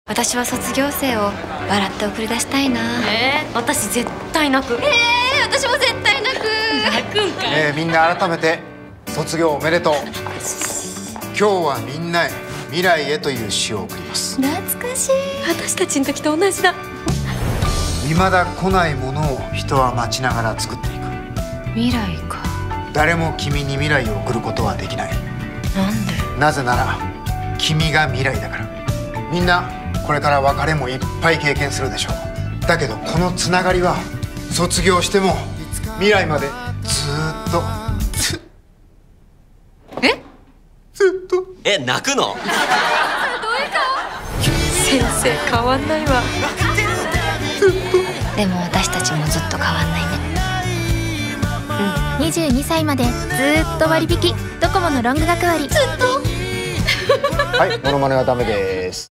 私は卒業生を笑って送り出したいな。 私絶対泣く。 私も絶対泣く。 泣くんかい。 みんな改めて卒業おめでとう。今日はみんなへ未来へという詩を送ります。 懐かしい。 私たちの時と同じだ。 未だ来ないものを人は待ちながら作っていく。 未来か。 誰も君に未来を送ることはできない。 なんで？ なぜなら君が未来だから。みんなこれから別れもいっぱい経験するでしょう。だけどこのつながりは卒業しても未来までずーっとずっと泣くの？ 先生変わんないわ。 でも私たちもずっと変わんないね。 22歳までずーっと割引。ドコモのロング学割。 はい、モノマネはダメです。